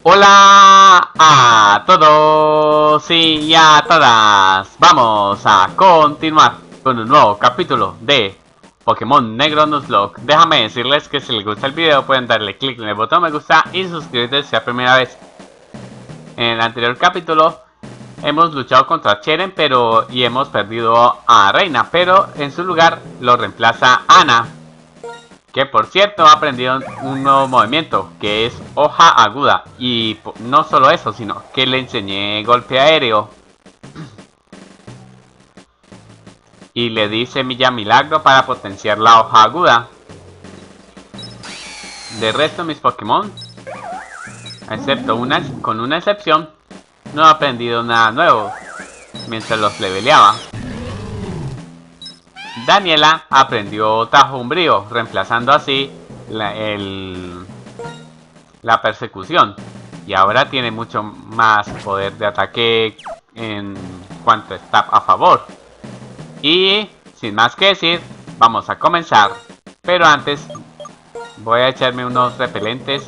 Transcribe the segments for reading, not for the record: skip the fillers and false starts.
Hola a todos y a todas. Vamos a continuar con un nuevo capítulo de Pokémon Negro Nuzlocke. Déjame decirles que si les gusta el video pueden darle clic en el botón me gusta y suscribirse si es la primera vez. En el anterior capítulo hemos luchado contra Cheren y hemos perdido a Reina, pero en su lugar lo reemplaza Ana, que por cierto ha aprendido un nuevo movimiento, que es hoja aguda. Y no solo eso, sino que le enseñé golpe aéreo. Y le di semilla milagro para potenciar la hoja aguda. De resto mis Pokémon, excepto con una excepción, no he aprendido nada nuevo mientras los leveleaba. Daniela aprendió Tajo Umbrío, reemplazando así la persecución, y ahora tiene mucho más poder de ataque en cuanto está a favor. Y sin más que decir, vamos a comenzar, pero antes voy a echarme unos repelentes.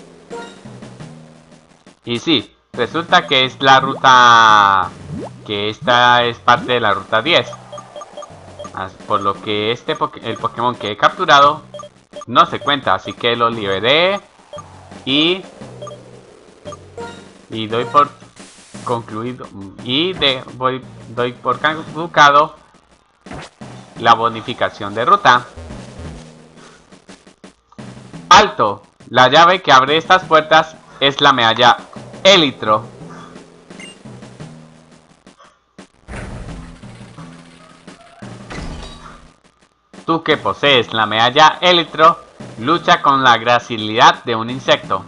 Y sí, resulta que es la ruta, que esta es parte de la ruta 10, por lo que el Pokémon que he capturado no se cuenta, así que lo liberé y doy por concluido y doy por caducado la bonificación de ruta. ¡Alto! La llave que abre estas puertas es la medalla Élitro. Tú que posees la medalla Élitro, lucha con la gracilidad de un insecto.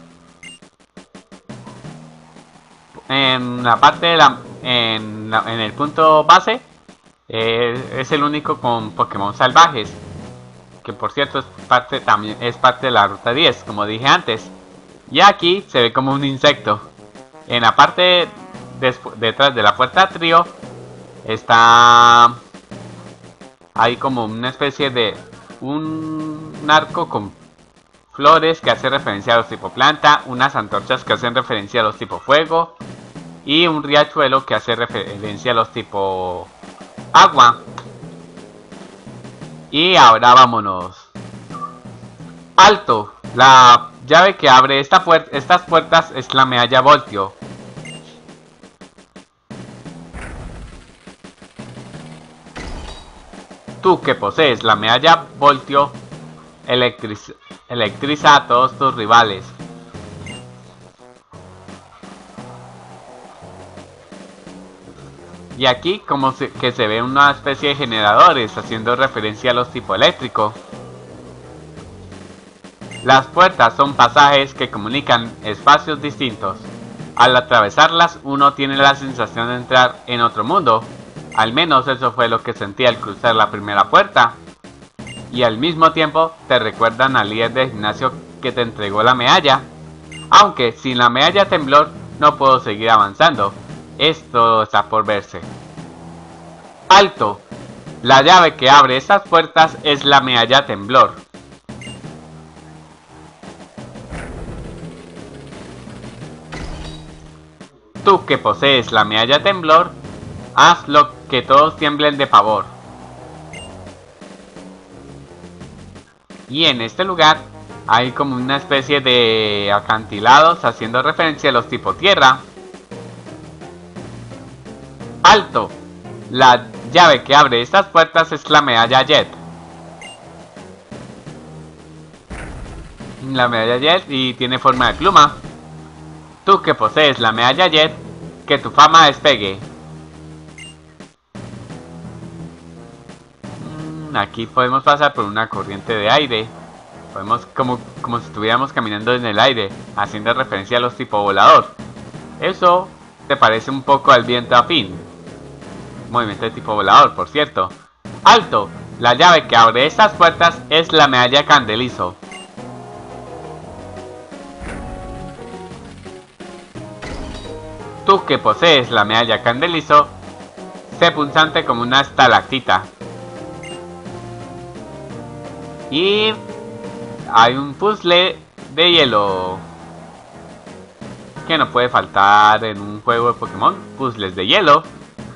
En la parte de en el punto base es el único con Pokémon salvajes, que por cierto también es parte de la ruta 10, como dije antes. Y aquí se ve como un insecto. En la parte detrás de la puerta trío está hay como una especie de un arco con flores que hace referencia a los tipo planta, unas antorchas que hacen referencia a los tipo fuego y un riachuelo que hace referencia a los tipo agua. Y ahora vámonos. ¡Alto! La llave que abre estas puertas es la medalla Voltio. Tú que posees la medalla Voltio, electriza a todos tus rivales. Y aquí que se ve una especie de generadores haciendo referencia a los tipo eléctrico. Las puertas son pasajes que comunican espacios distintos. Al atravesarlas uno tiene la sensación de entrar en otro mundo. Al menos eso fue lo que sentí al cruzar la primera puerta. Y al mismo tiempo te recuerdan al líder de gimnasio que te entregó la medalla. Aunque sin la medalla temblor no puedo seguir avanzando. Esto está por verse. ¡Alto! La llave que abre estas puertas es la medalla temblor. Tú que posees la medalla temblor, haz lo que todos tiemblen de pavor. Y en este lugar hay como una especie de acantilados haciendo referencia a los tipo tierra. ¡Alto! La llave que abre estas puertas es la medalla Jet. La medalla Jet y tiene forma de pluma. Tú que posees la medalla Jet, que tu fama despegue. Aquí podemos pasar por una corriente de aire. Podemos como si estuviéramos caminando en el aire, haciendo referencia a los tipo volador. Eso te parece un poco al viento afín. Movimiento de tipo volador, por cierto. ¡Alto! La llave que abre estas puertas es la medalla Candelizo. Tú que posees la medalla Candelizo, sé punzante como una estalactita. Y hay un puzzle de hielo. que no puede faltar en un juego de Pokémon, puzzles de hielo.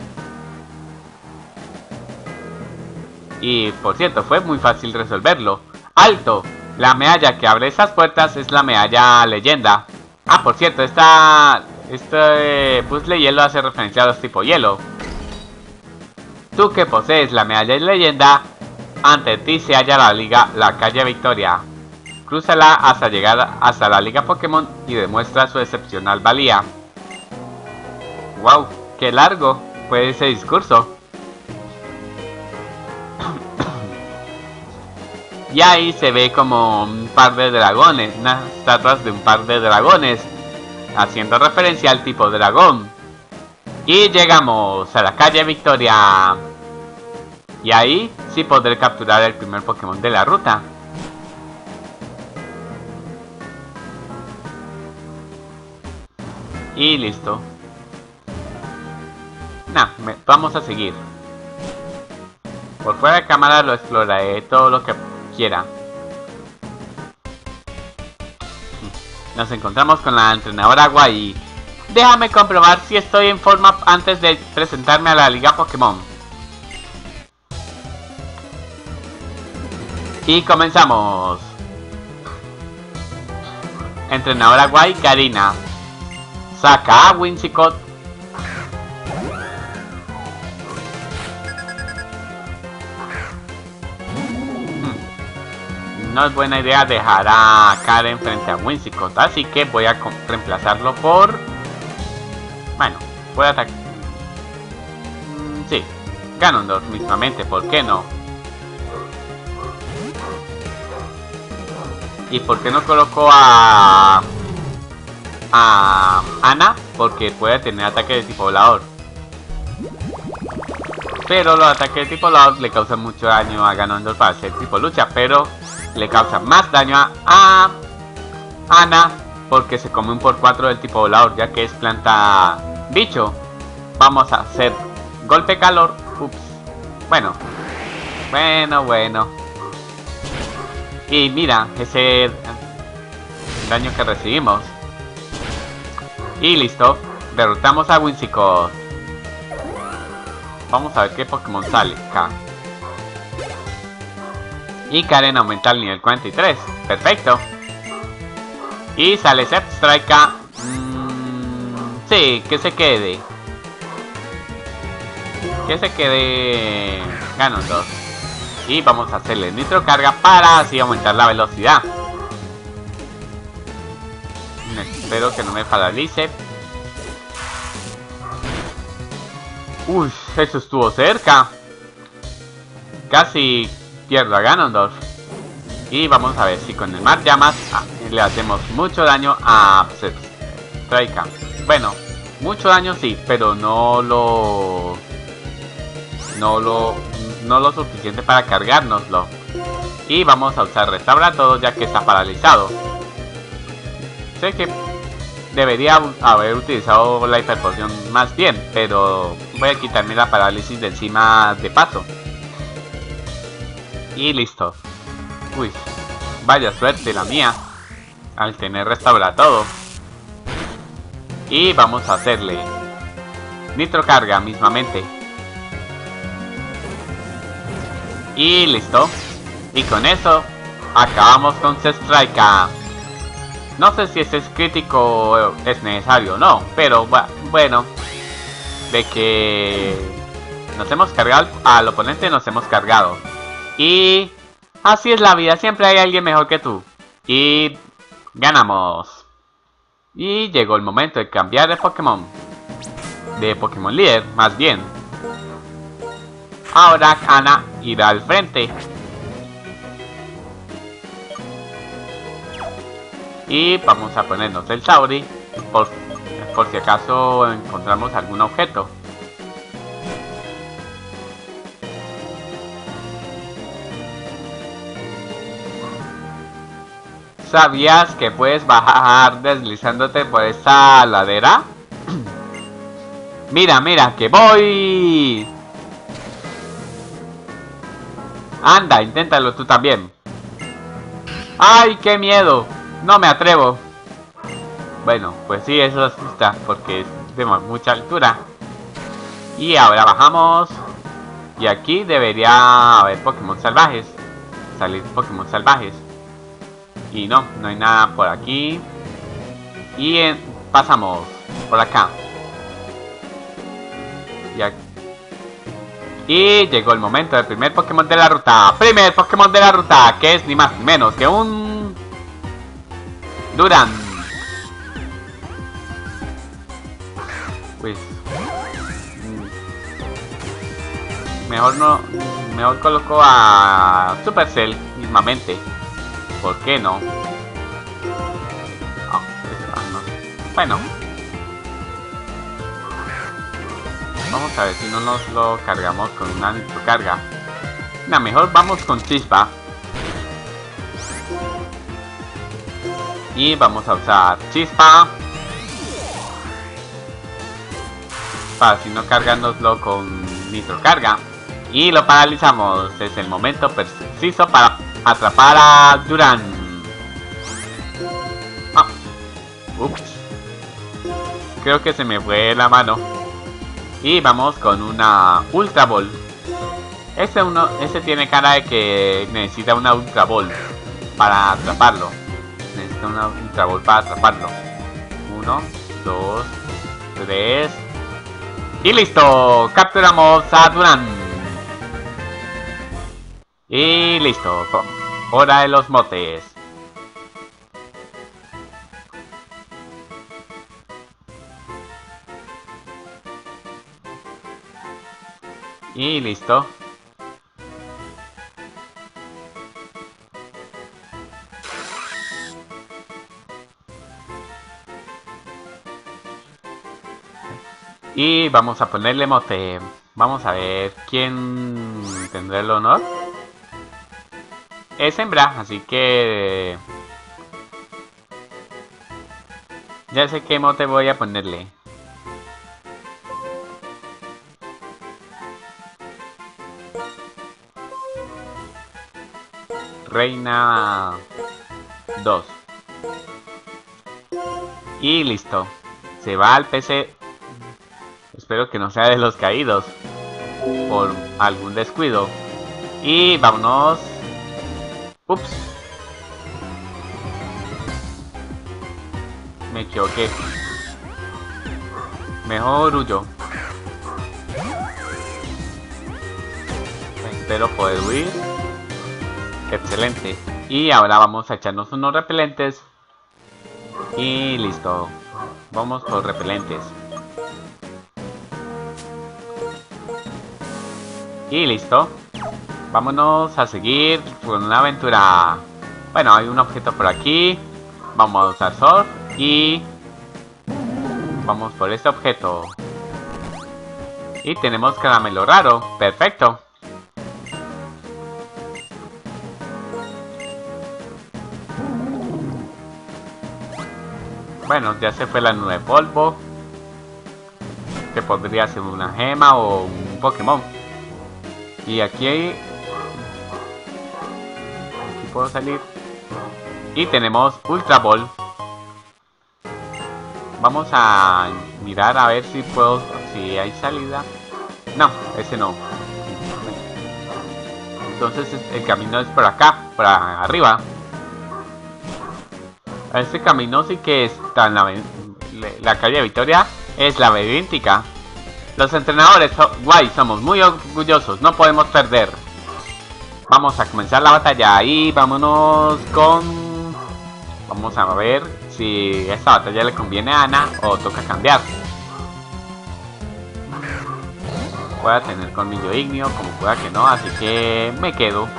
Y por cierto, fue muy fácil resolverlo. ¡Alto! La medalla que abre esas puertas es la medalla leyenda. Ah, por cierto, este puzzle hielo hace referencia a los tipo hielo. Tú que posees la medalla de leyenda, ante ti se halla la calle Victoria. Crúzala hasta llegar hasta la Liga Pokémon y demuestra su excepcional valía. ¡Wow! ¡Qué largo fue ese discurso! Y ahí se ve como un par de dragones, unas estatuas de un par de dragones, haciendo referencia al tipo dragón. Y llegamos a la calle Victoria. Y ahí sí podré capturar el primer Pokémon de la ruta. Y listo. Vamos a seguir. Por fuera de cámara lo exploraré todo lo que quiera. Nos encontramos con la entrenadora Guay. Déjame comprobar si estoy en forma antes de presentarme a la Liga Pokémon. Y comenzamos. Entrenadora Guay, Karina. Saca a Whimsicott. No es buena idea dejar a Karen frente a Whimsicott, así que voy a reemplazarlo por... Bueno, voy a atacar... Sí, Ganondorf mismamente, ¿por qué no? ¿Y por qué no coloco a Ana? Porque puede tener ataque de tipo volador. Pero los ataques de tipo volador le causan mucho daño a Ganondorf para ser tipo lucha, pero le causa más daño a Ana porque se come un por 4 del tipo volador, ya que es planta bicho. Vamos a hacer golpe calor. Ups. Bueno. Y mira ese daño que recibimos. Y listo. Derrotamos a Whimsicott. Vamos a ver qué Pokémon sale acá. Y Karen aumenta al nivel 43. Perfecto. Y sale Zebstrika. Sí, que se quede. Que se quede Ganondorf. Y vamos a hacerle nitro carga para así aumentar la velocidad. Espero que no me paralice. Uy, eso estuvo cerca. Casi pierdo a Ganondorf. Y vamos a ver si con el mar llamas le hacemos mucho daño a Zebstrika. Bueno, mucho daño sí, pero no lo suficiente para cargárnoslo. Y vamos a usar restaura todo ya que está paralizado. Sé que debería haber utilizado la hiperpoción más bien, pero voy a quitarme la parálisis de encima de paso. Y listo. Uy, vaya suerte la mía al tener restaura todo. Y vamos a hacerle nitro carga mismamente. Y listo. Y con eso acabamos con Zebstrika. No sé si ese es crítico es necesario o no, pero bueno, de que nos hemos cargado al oponente, nos hemos cargado. Y así es la vida, siempre hay alguien mejor que tú. Y ganamos. Y llegó el momento de cambiar de Pokémon. De Pokémon líder, más bien. Ahora Ana irá al frente. Y vamos a ponernos el Sauri por si acaso encontramos algún objeto. ¿Sabías que puedes bajar deslizándote por esta ladera? Mira, mira, que voy. Anda, inténtalo tú también. ¡Ay, qué miedo! No me atrevo. Bueno, pues sí, eso asusta porque es de mucha altura. Y ahora bajamos. Y aquí debería haber Pokémon salvajes. Salir Pokémon salvajes. Y no, no hay nada por aquí. Y pasamos por acá. Y llegó el momento del primer Pokémon de la ruta. Primer Pokémon de la ruta, que es ni más ni menos que un Durant. Pues mejor coloco a Supercell mismamente. ¿Por qué no? No. Bueno, vamos a ver si no nos lo cargamos con una nitro-carga. No, mejor vamos con Chispa. Y vamos a usar Chispa para así no cargárnoslo con nitro-carga. Y lo paralizamos. Es el momento preciso para atrapar a Durant. Ups. Creo que se me fue la mano. Y vamos con una Ultra Ball. Ese tiene cara de que necesita una Ultra Ball para atraparlo. Necesita una Ultra Ball para atraparlo. 1, 2, 3. Y listo. Capturamos a Durant. Y listo. Hora de los motes. Y listo. Y vamos a ponerle mote. Vamos a ver quién tendrá el honor. Es hembra, así que ya sé qué mote voy a ponerle. Reina 2. Y listo. Se va al PC. Espero que no sea de los caídos por algún descuido. Y vámonos. Ups. Me equivoqué. Mejor huyo. Espero poder huir. Excelente. Y ahora vamos a echarnos unos repelentes. Y listo. Vamos por repelentes. Y listo. Vámonos a seguir con una aventura. Bueno, hay un objeto por aquí. Vamos a usar Surf. Y vamos por este objeto. Y tenemos caramelo raro. Perfecto. Bueno, ya se fue la nube de polvo. Que podría ser una gema o un Pokémon. Y aquí puedo salir. Y tenemos Ultra Ball. Vamos a mirar a ver si puedo. Si hay salida. No, ese no. Entonces el camino es por acá, por arriba. Este camino sí que está en la calle Victoria. Es labiríntica. Los entrenadores guay, somos muy orgullosos, no podemos perder. Vamos a comenzar la batalla y vámonos con... Vamos a ver si esta batalla le conviene a Ana o toca cambiar. Pueda tener colmillo ígneo, como pueda que no, así que me quedo.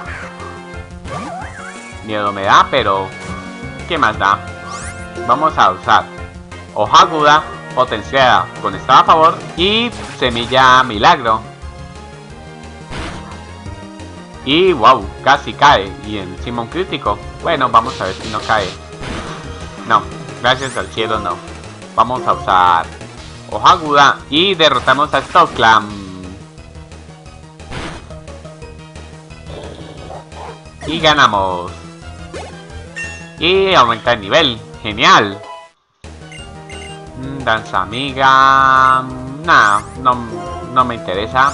Miedo me da, pero ¿qué más da? Vamos a usar hoja aguda, potenciada con estado a favor y semilla milagro. Y wow, casi cae. Y encima un crítico. Bueno, vamos a ver si no cae. No, gracias al cielo no. Vamos a usar hoja aguda y derrotamos a Stocklam. Y ganamos. Y aumenta el nivel. Genial. Danza amiga. Nada, no me interesa.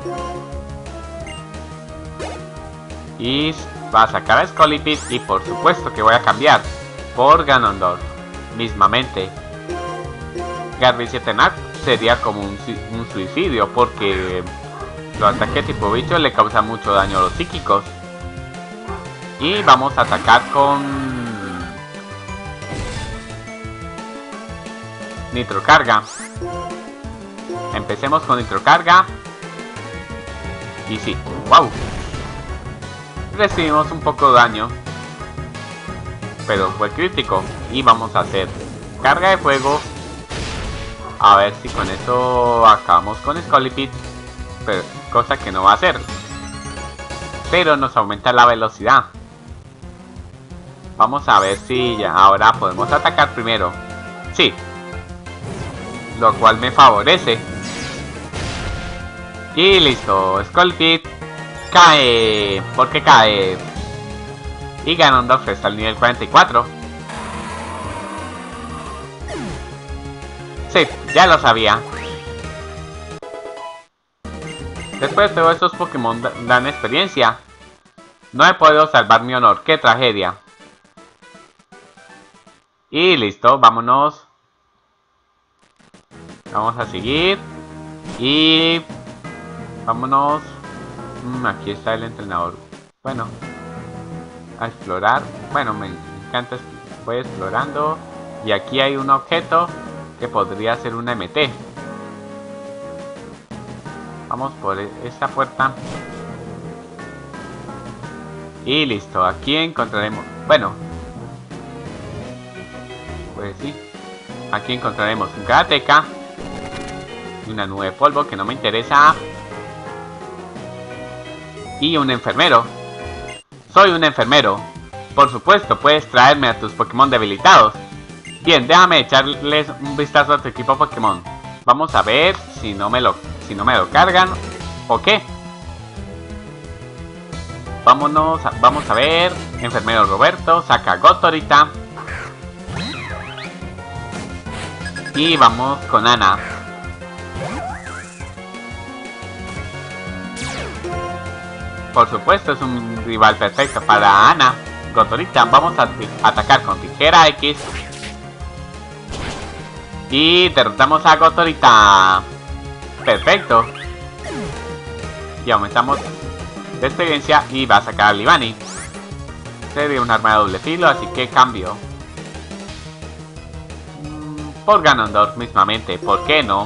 Y va a sacar a Scolipede y por supuesto que voy a cambiar por Ganondorf mismamente. Garbiciettenac sería como un suicidio porque los ataques tipo bicho le causan mucho daño a los psíquicos. Y vamos a atacar con Nitrocarga. Empecemos con Nitrocarga. Y sí, wow. Recibimos un poco de daño, pero fue crítico. Y vamos a hacer carga de fuego. A ver si con eso acabamos con Scolipede, pero cosa que no va a hacer. Pero nos aumenta la velocidad. Vamos a ver si ya ahora podemos atacar primero. Sí, lo cual me favorece. Y listo, Scolipede cae. ¿Por qué cae? Y Ganondorf está al nivel 44. Sí, ya lo sabía. Después de todos estos Pokémon dan experiencia. No he podido salvar mi honor, qué tragedia. Y listo, vámonos. Vamos a seguir. Y vámonos. Aquí está el entrenador. Bueno, a explorar. Bueno, me encanta. Voy explorando. Y aquí hay un objeto que podría ser una MT. Vamos por esta puerta. Y listo, aquí encontraremos. Bueno, pues sí. Aquí encontraremos un karateka. Una nube de polvo que no me interesa. Y un enfermero. Soy un enfermero. Por supuesto, puedes traerme a tus Pokémon debilitados. Bien, déjame echarles un vistazo a tu equipo Pokémon. Vamos a ver si no me lo cargan o qué. Vamos a ver. Enfermero Roberto, saca Gotorita. Y vamos con Ana. Por supuesto, es un rival perfecto para Ana. Gotorita, vamos a atacar con Tijera X. Y derrotamos a Gotorita. Perfecto. Y aumentamos de experiencia y va a sacar a Libani. Sería un arma de doble filo, así que cambio por Ganondorf mismamente. ¿Por qué no?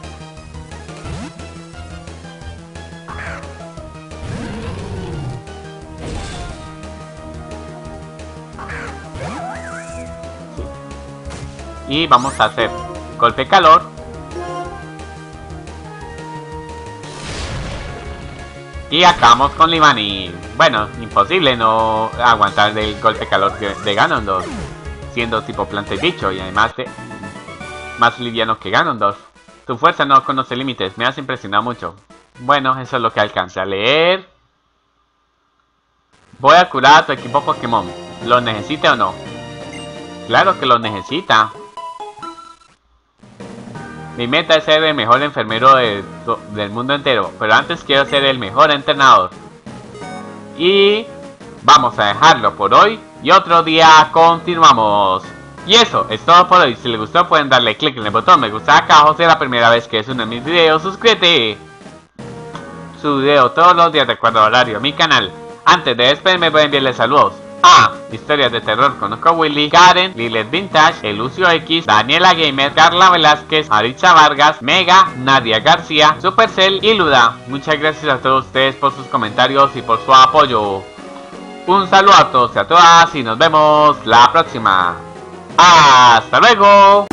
Sí. Y vamos a hacer golpe calor. Y acabamos con Libani. Bueno, imposible no aguantar el golpe calor de Ganondorf, siendo tipo planta y bicho, y además más liviano que Ganondorf. Tu fuerza no conoce límites, me has impresionado mucho. Bueno, eso es lo que alcancé a leer. Voy a curar a tu equipo Pokémon. ¿Lo necesita o no? Claro que lo necesita. Mi meta es ser el mejor enfermero del mundo entero, pero antes quiero ser el mejor entrenador. Y vamos a dejarlo por hoy y otro día continuamos. Y eso es todo por hoy. Si les gustó pueden darle click en el botón me gusta acá abajo. Si es la primera vez que es uno de mis videos, suscríbete. Subo video todos los días de acuerdo al horario a mi canal. Antes de despedirme voy a enviarles saludos a Historias de Terror con Oscar Willy, Karen, Lilith Vintage, Elucio X, Daniela Gamer, Carla Velázquez, Aritza Vargas, Mega, Nadia García, Supercell y Luda. Muchas gracias a todos ustedes por sus comentarios y por su apoyo. Un saludo a todos y a todas y nos vemos la próxima. ¡Hasta luego!